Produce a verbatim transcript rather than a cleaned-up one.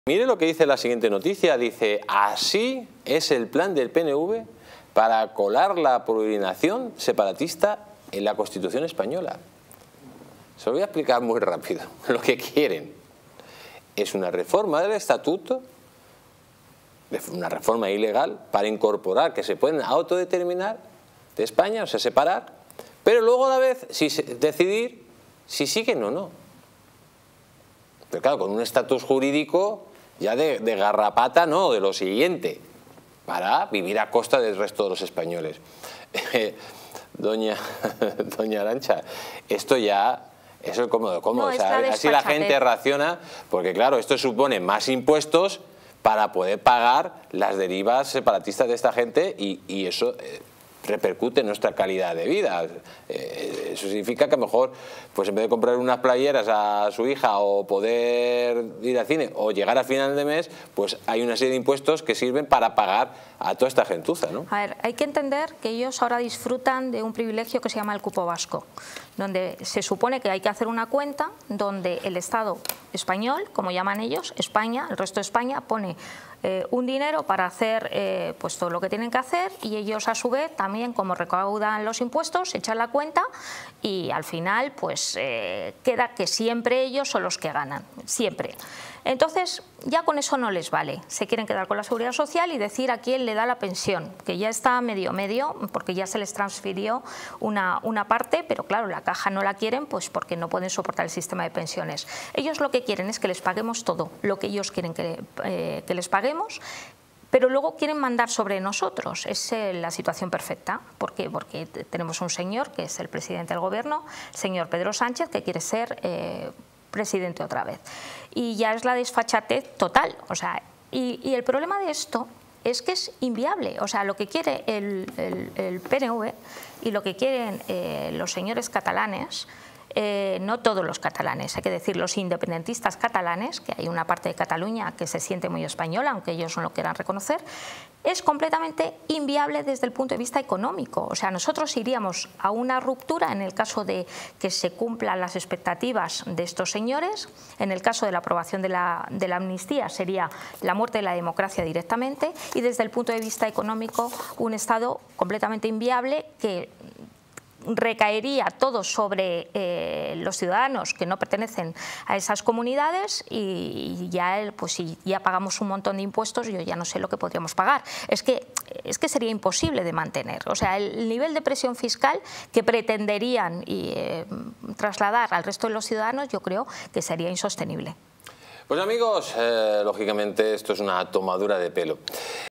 Mire lo que dice la siguiente noticia, dice: así es el plan del P N V para colar la peregrinación separatista en la Constitución española. Se lo voy a explicar muy rápido. Lo que quieren es una reforma del estatuto, una reforma ilegal, para incorporar que se pueden autodeterminar de España, o sea, separar, pero luego a la vez si, decidir si siguen o no. Pero claro, con un estatus jurídico ya de, de garrapata, no, de lo siguiente, para vivir a costa del resto de los españoles. Doña, doña Arantxa, esto ya es el cómodo, cómodo. No, o sea, la así la gente raciona, porque claro, esto supone más impuestos para poder pagar las derivas separatistas de esta gente y, y eso eh, repercute en nuestra calidad de vida. Eh, eso significa que a lo mejor, pues en vez de comprar unas playeras a su hija o poder ir al cine o llegar a final de mes, pues hay una serie de impuestos que sirven para pagar a toda esta gentuza, ¿no? A ver, hay que entender que ellos ahora disfrutan de un privilegio que se llama el cupo vasco, donde se supone que hay que hacer una cuenta donde el Estado español, como llaman ellos, España, el resto de España, pone eh, un dinero para hacer eh, pues todo lo que tienen que hacer, y ellos a su vez también, como recaudan los impuestos, echan la cuenta y al final pues eh, queda que siempre ellos son los que ganan, siempre. Entonces ya con eso no les vale, se quieren quedar con la seguridad social y decir a quién le da la pensión, que ya está medio medio porque ya se les transfirió una, una parte, pero claro, la caja no la quieren pues porque no pueden soportar el sistema de pensiones. Ellos lo que quieren es que les paguemos todo lo que ellos quieren que, eh, que les paguemos, pero luego quieren mandar sobre nosotros. Es eh, la situación perfecta. ¿Por qué? Porque tenemos un señor que es el presidente del gobierno, el señor Pedro Sánchez, que quiere ser eh, presidente otra vez. Y ya es la desfachatez total. O sea, y, y el problema de esto es que es inviable. O sea, lo que quiere el, el, el P N V y lo que quieren eh, los señores catalanes, Eh, no todos los catalanes, hay que decir los independentistas catalanes, que hay una parte de Cataluña que se siente muy española, aunque ellos no lo quieran reconocer, es completamente inviable desde el punto de vista económico. O sea, nosotros iríamos a una ruptura en el caso de que se cumplan las expectativas de estos señores. En el caso de la aprobación de la, de la amnistía sería la muerte de la democracia directamente, y desde el punto de vista económico un Estado completamente inviable que recaería todo sobre eh, los ciudadanos que no pertenecen a esas comunidades, y ya pues si ya pagamos un montón de impuestos, yo ya no sé lo que podríamos pagar. Es que, es que sería imposible de mantener. O sea, el nivel de presión fiscal que pretenderían y, eh, trasladar al resto de los ciudadanos, yo creo que sería insostenible. Pues amigos, eh, lógicamente esto es una tomadura de pelo.